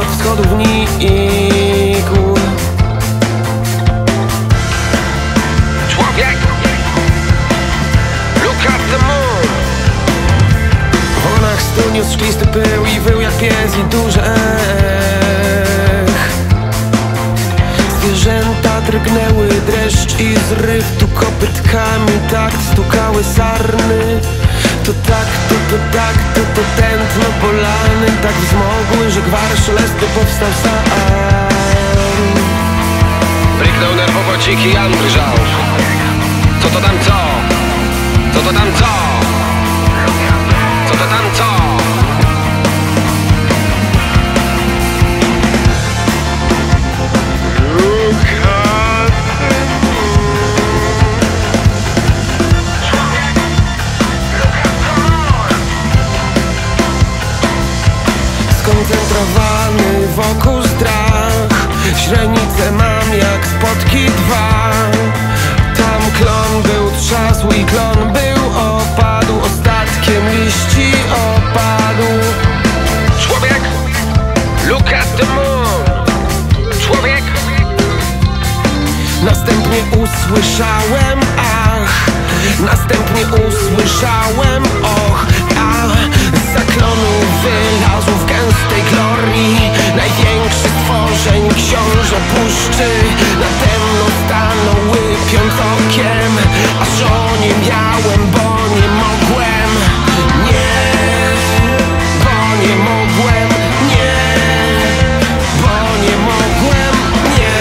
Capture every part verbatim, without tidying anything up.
od wschodu w niku. Człowiek, look at the moon. W onach stu niósł szklisty pył i wył jak pies i duży ech. Zwierzęta drgnęły, dreszcz i zryw, tu kopytkami tak stukały sarny. To tak, to to tak, to to tętno polany, tak wzmogły, że gwar szelesty powstał sam. Bryknął nerwowo dziki Jan drżał. Co to tam co? Co to tam co? Co to tam co? Skoncentrowany wokół strach, źrenice mam jak spotki dwa. Tam klon był trzasł i klon był opadł, ostatkiem liści opadł. Człowiek, look at the moon. Człowiek. Następnie usłyszałem ach, następnie usłyszałem och, a z zaklonu wylazł w gęstej glorii największy stworzeń książę puszczy. Nade mną stanął łypiąc okiem, aż o nie miałem, bo nie mogłem. Nie, bo nie mogłem. Nie, bo nie mogłem. Nie.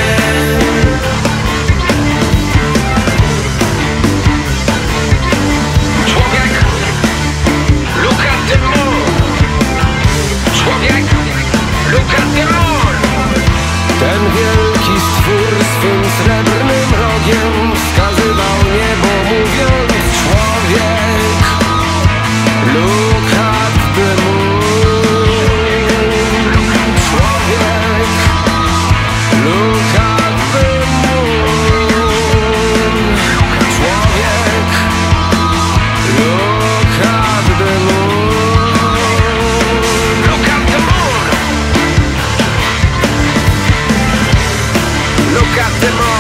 Człowiek, look at the moon. Człowiek, look at the moon. Ten wielki stwór swym srebrnym rogiem wskazywał niebo, mówiąc: człowiek, look at the moon. Człowiek, look at the moon. Człowiek, look at the moon. Look at the moon. Look at the moon.